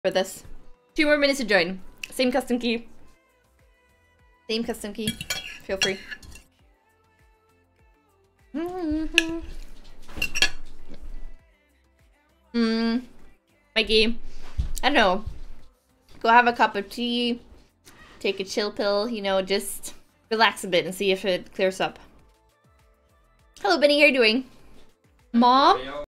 for this. 2 more minutes to join. Same custom key. Same custom key. Feel free. Mikey, I don't know. Go have a cup of tea, take a chill pill, you know, just relax a bit and see if it clears up. Hello, Benny, how are you doing? Mom?